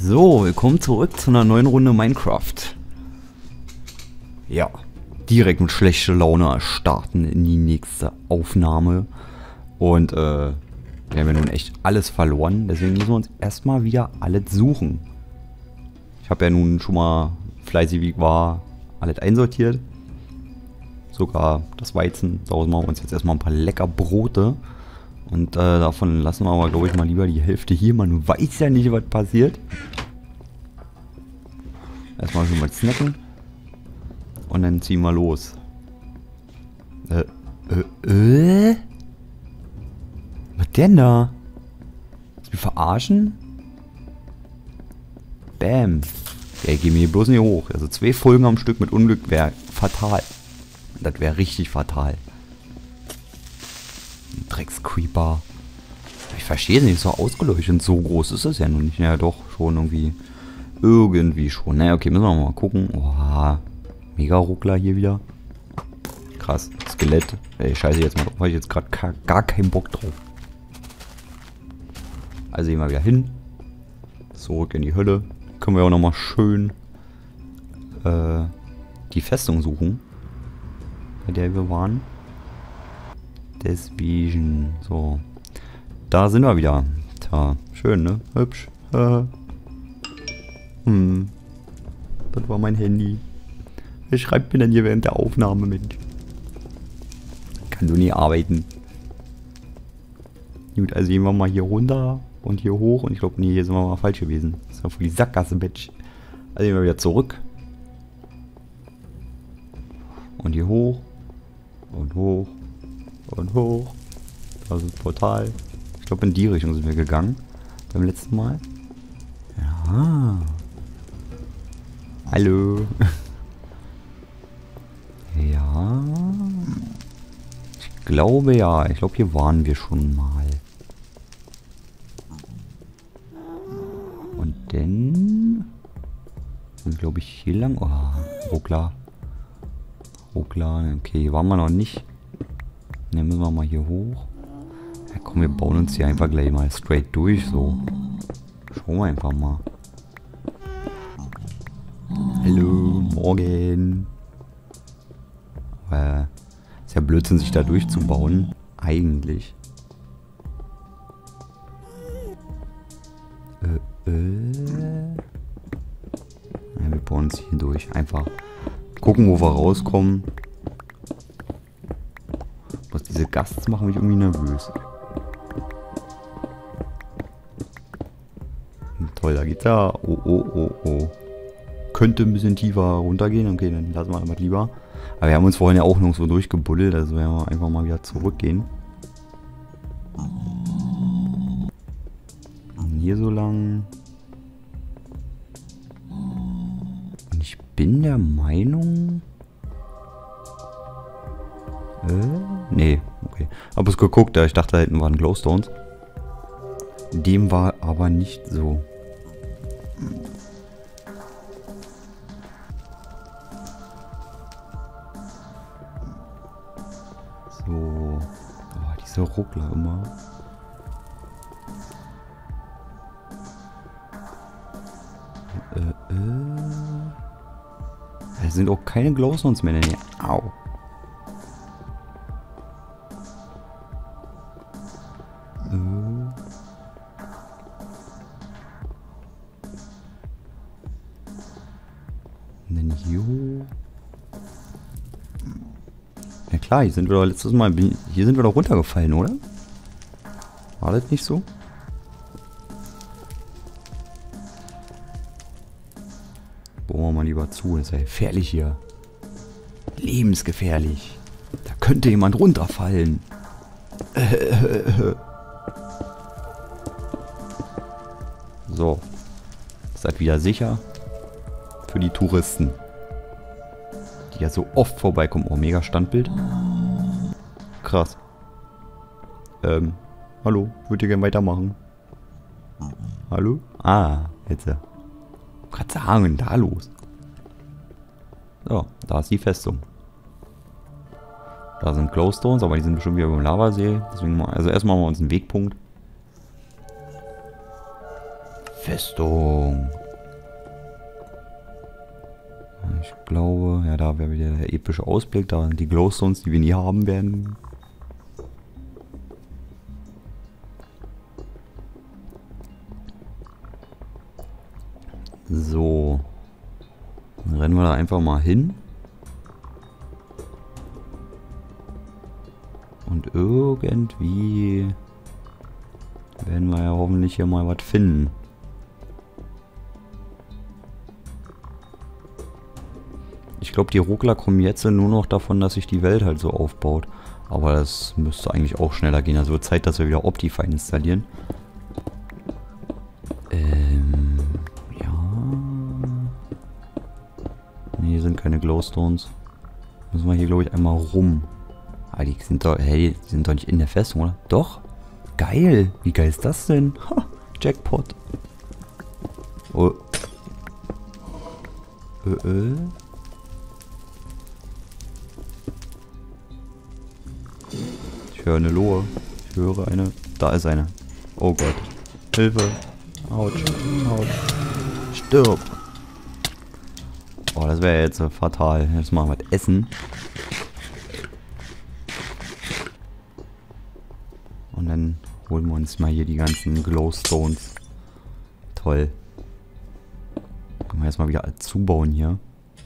So, willkommen zurück zu einer neuen Runde Minecraft. Ja, direkt mit schlechter Laune starten in die nächste Aufnahme. Und wir haben ja nun echt alles verloren, deswegen müssen wir uns erstmal wieder alles suchen. Ich habe ja nun schon mal fleißig wie ich war alles einsortiert. Sogar das Weizen. Daraus machen wir uns jetzt erstmal ein paar lecker Brote. Und davon lassen wir aber, glaube ich, mal lieber die Hälfte hier. Man weiß ja nicht, was passiert. Erstmal schon mal snacken. Und dann ziehen wir los. Was denn da? Willst du mich verarschen? Bam. Ey, geh mir bloß nicht hoch. Also 2 Folgen am Stück mit Unglück wäre fatal. Das wäre richtig fatal. Dreckscreeper. Ich verstehe es nicht, so ausgeleuchtet. So groß ist es ja nun nicht. Ja, doch, schon irgendwie. Irgendwie schon. Naja, okay, müssen wir mal gucken. Oh, mega Ruckler hier wieder. Krass. Skelett. Ey, scheiße jetzt mal drauf. Habe ich jetzt gerade gar keinen Bock drauf. Also gehen wir wieder hin. Zurück in die Hölle. Können wir auch nochmal schön die Festung suchen. Bei der wir waren. Deswegen. So. Da sind wir wieder. Tja, schön, ne? Hübsch. Das war mein Handy. Wer schreibt mir denn hier während der Aufnahme, Mensch? Kann du nie arbeiten. Gut, also gehen wir mal hier runter und hier hoch. Und ich glaube, nee, hier sind wir mal falsch gewesen. Das war für die Sackgasse, Mensch. Also gehen wir wieder zurück. Und hier hoch. Und hoch. Und hoch. Das ist das Portal. Ich glaube, in die Richtung sind wir gegangen. Beim letzten Mal. Ja. Hallo. Ja. Ich glaube ja. Ich glaube, hier waren wir schon mal. Und dann sind wir, glaube ich, hier lang. Oh, Ruckler. Ruckler. Okay, hier waren wir noch nicht. Dann müssen wir mal hier hoch. Ja, komm, wir bauen uns hier einfach gleich mal straight durch, so. Schauen wir einfach mal. Hallo, morgen. Ist ja Blödsinn, sich da durchzubauen. Eigentlich. Ja, wir bauen uns hier durch. Einfach gucken, wo wir rauskommen. Was diese Gasts machen mich irgendwie nervös. Toll, da geht's ja. Oh. Könnte ein bisschen tiefer runtergehen. Okay, dann lassen wir das lieber. Aber wir haben uns vorhin ja auch noch so durchgebuddelt. Also werden wir einfach mal wieder zurückgehen. Und hier so lang. Und ich bin der Meinung... Nee, okay. Hab es geguckt, ich dachte, da hinten waren Glowstones. Dem war aber nicht so. So. Oh, diese Ruckler immer. Es sind auch keine Glowstones mehr. Nee. Au. Und dann hier hoch. Ja klar, hier sind wir doch letztes Mal. Hier sind wir doch runtergefallen, oder? War das nicht so? Bohren wir mal lieber zu, das ist ja gefährlich hier. Lebensgefährlich. Da könnte jemand runterfallen. So. Seid wieder sicher. Für die Touristen. Die ja so oft vorbeikommen. Oh, mega Standbild. Krass. Hallo. Würdet ihr gerne weitermachen? Hallo? Ah, jetzt ja. Gerade sagen, da los. So, da ist die Festung. Da sind Glowstones, aber die sind bestimmt wieder beim Lavasee. Deswegen mal, also erstmal machen wir uns einen Wegpunkt. Festung. Ich glaube, ja, da wäre wieder der epische Ausblick. Da die Glowstones, die wir nie haben werden. So. Dann rennen wir da einfach mal hin. Und irgendwie werden wir ja hoffentlich hier mal was finden. Ich glaube, die Ruckler kommen jetzt nur noch davon, dass sich die Welt halt so aufbaut. Aber das müsste eigentlich auch schneller gehen. Also wird Zeit, dass wir wieder Optifine installieren. Ja. Ne, hier sind keine Glowstones. Müssen wir hier, glaube ich, einmal rum. Ah, die sind doch, hey, die sind doch nicht in der Festung, oder? Doch? Geil. Wie geil ist das denn? Ha, Jackpot. Oh. Ich höre eine Lohe. Ich höre eine. Da ist eine. Oh Gott. Hilfe. Autsch. Autsch. Stirb. Oh, das wäre jetzt fatal. Jetzt machen wir was essen. Und dann holen wir uns mal hier die ganzen Glowstones. Toll. Können wir erstmal wieder alles zubauen hier.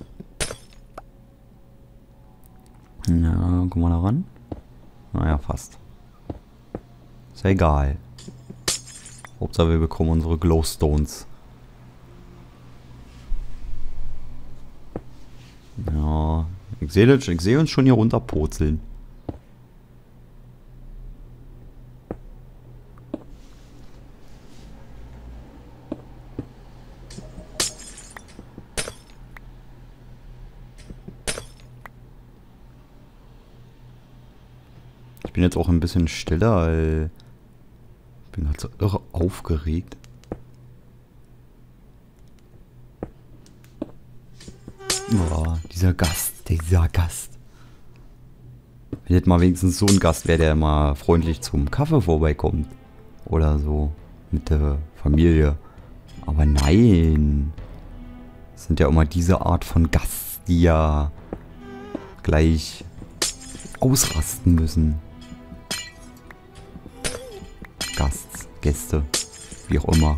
Ja, guck mal da ran. Naja, fast. Ist ja egal. Hauptsache wir bekommen unsere Glowstones. Ja, ich sehe uns schon hier runterpurzeln. Ich bin jetzt auch ein bisschen stiller, weil ich bin halt so irre aufgeregt. Boah, dieser Gast. Wenn jetzt mal wenigstens so ein Gast wäre, der mal freundlich zum Kaffee vorbeikommt. Oder so. Mit der Familie. Aber nein. Das sind ja immer diese Art von Gast, die ja gleich ausrasten müssen. Gäste, wie auch immer.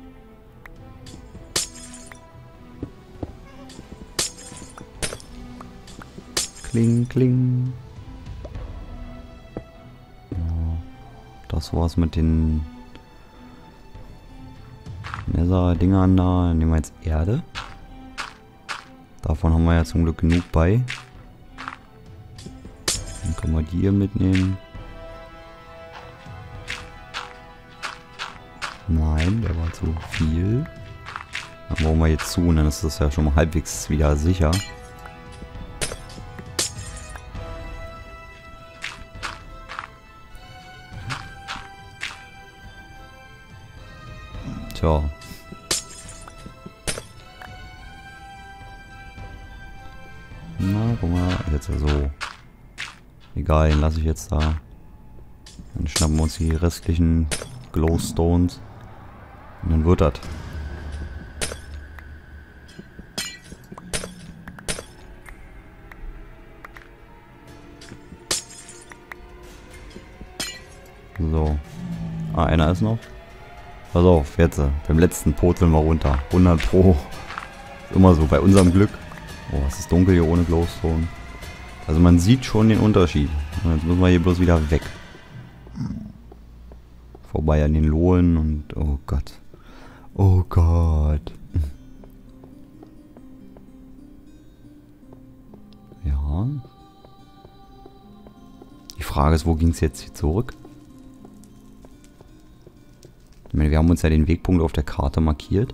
Kling, kling. Ja, das war's mit den Nether-Dingern da. Nehmen wir jetzt Erde. Davon haben wir ja zum Glück genug bei. Dann können wir die hier mitnehmen. Nein, der war zu viel. Dann brauchen wir jetzt zu und dann ist das ja schon mal halbwegs wieder sicher. Tja. Na, guck mal, jetzt ja so. Egal, den lasse ich jetzt da. Dann schnappen wir uns die restlichen Glowstones. Und dann wird das. So. Ah, einer ist noch. Pass auf, jetzt. Beim letzten purzeln wir runter. 100 Pro. Immer so, bei unserem Glück. Oh, es ist dunkel hier ohne Glowstone. Also man sieht schon den Unterschied. Und jetzt müssen wir hier bloß wieder weg. Vorbei an den Lohen und... Oh Gott. Oh Gott. Ja. Die Frage ist, wo ging es jetzt hier zurück? Ich meine, wir haben uns ja den Wegpunkt auf der Karte markiert.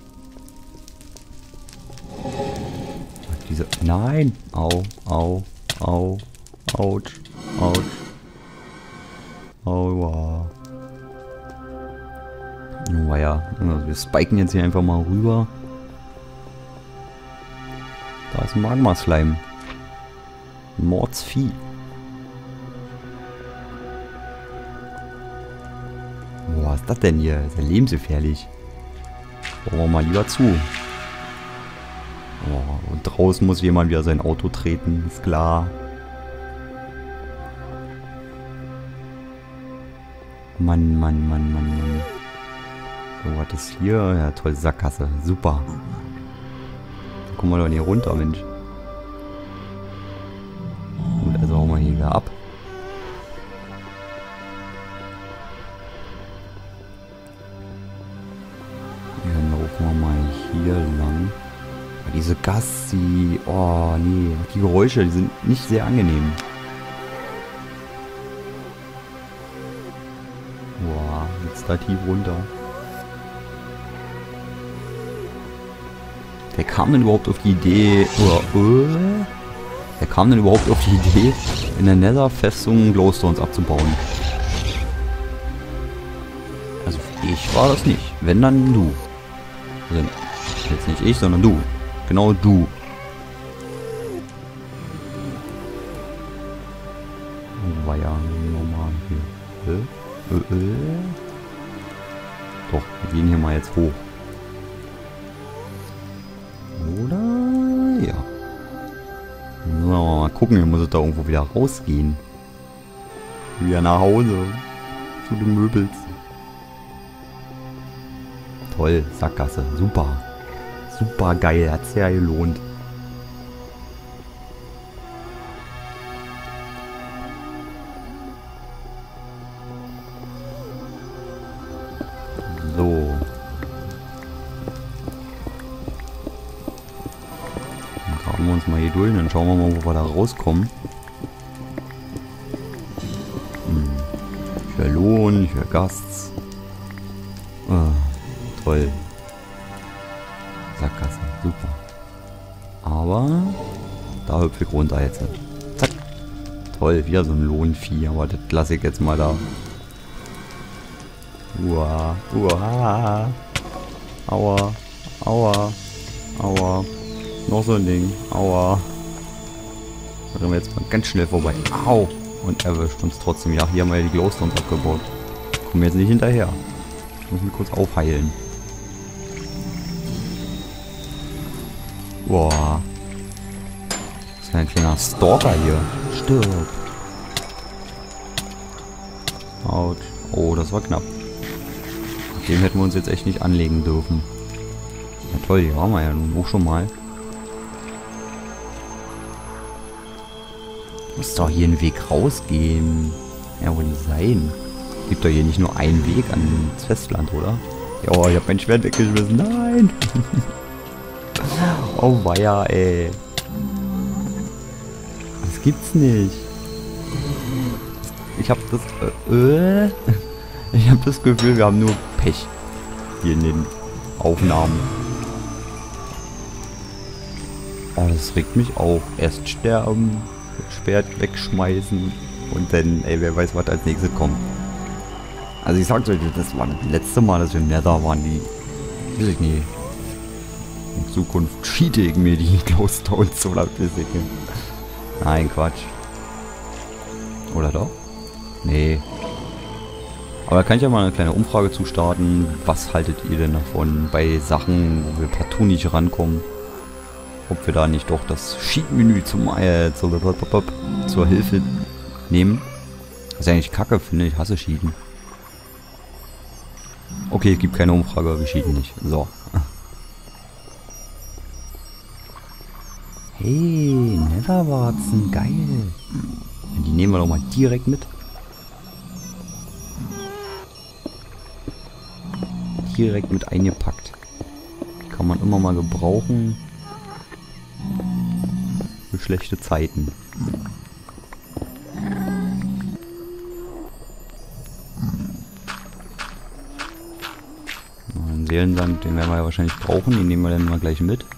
Diese... Nein! Au, au, au, ouch, ouch. Aua. Oh ja, also wir spiken jetzt hier einfach mal rüber. Da ist ein Magma-Slime. Mordsvieh. Boah, was ist das denn hier? Ist ja lebensgefährlich. Schauen wir mal lieber zu. Oh, und draußen muss jemand wieder sein Auto treten, ist klar. Mann, Mann, Mann, Mann, Mann. So, was ist hier? Ja, toll, Sackgasse. Super. Da kommen wir doch nicht runter, Mensch. Gut, also hauen wir hier wieder ab. Dann laufen wir mal hier lang. Aber diese Gassi. Oh, nee. Die Geräusche, die sind nicht sehr angenehm. Boah, jetzt da tief runter. Wer kam denn überhaupt auf die Idee, wer kam denn überhaupt auf die Idee, in der Nether-Festung Glowstones abzubauen? Also ich war das nicht. Wenn, dann du. Also jetzt nicht ich, sondern du. Genau du. Oh, war ja normal hier. Doch, wir gehen hier mal jetzt hoch. Oder? Ja. So, mal gucken, hier muss es da irgendwo wieder rausgehen. Wieder nach Hause. Zu den Möbels. Toll, Sackgasse. Super. Super geil, hat's ja gelohnt. So. Dann graben wir uns mal hier durch und dann schauen wir mal, wo wir da rauskommen. Ich höre Lohn, ich höre Gasts. Ah, toll. Sackgasse, super. Aber da hüpfe ich runter jetzt. Zack. Toll, wieder so ein Lohnvieh, aber das lasse ich jetzt mal da. Uah, uah. Aua, aua, aua. Noch so ein Ding, aua. Da rennen wir jetzt mal ganz schnell vorbei. Au! Und erwischt uns trotzdem. Ja, hier haben wir ja die Glowstones abgebaut. Kommen wir jetzt nicht hinterher. Ich muss mich kurz aufheilen. Boah. Das ist ein kleiner Stalker hier. Stirb. Autsch. Oh, das war knapp. Mit dem hätten wir uns jetzt echt nicht anlegen dürfen. Ja toll, die haben wir ja nun auch schon mal. Muss doch hier ein Weg rausgehen. Ja, wohl nicht sein. Gibt doch hier nicht nur einen Weg ans Festland, oder? Ja, ich hab mein Schwert weggeschmissen. Nein! Oh weia, ey. Das gibt's nicht. Ich hab das... Ich hab das Gefühl, wir haben nur Pech. Hier in den Aufnahmen. Oh, das regt mich auf. Erst sterben, Schwert wegschmeißen und dann, ey, wer weiß, was als nächstes kommt. Also ich sag's euch, das war das letzte Mal, dass wir im Nether waren, die... Weiß ich nie. In Zukunft cheate ich mir die Glowstones oder Physik. Nein, Quatsch. Oder doch? Nee. Aber da kann ich ja mal eine kleine Umfrage zu starten. Was haltet ihr denn davon bei Sachen, wo wir partout nicht rankommen? Ob wir da nicht doch das Cheat-Menü zur Hilfe nehmen? Was ich eigentlich kacke finde, ich hasse Cheaten. Okay, es gibt keine Umfrage, wir cheaten nicht. So. Hey, Netherwarzen, geil. Ja, die nehmen wir doch mal direkt mit. Direkt mit eingepackt. Kann man immer mal gebrauchen. Für schlechte Zeiten. Den Seelensand, den werden wir ja wahrscheinlich brauchen. Den nehmen wir dann mal gleich mit.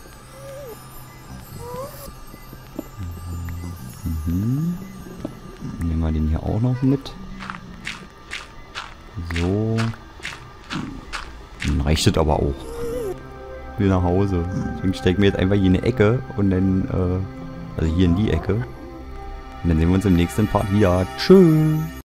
Nehmen wir den hier auch noch mit. So. Dann reicht es aber auch. Wieder nach Hause. Deswegen stecken wir jetzt einfach hier in eine Ecke und dann, also hier in die Ecke. Und dann sehen wir uns im nächsten Part wieder. Tschüss.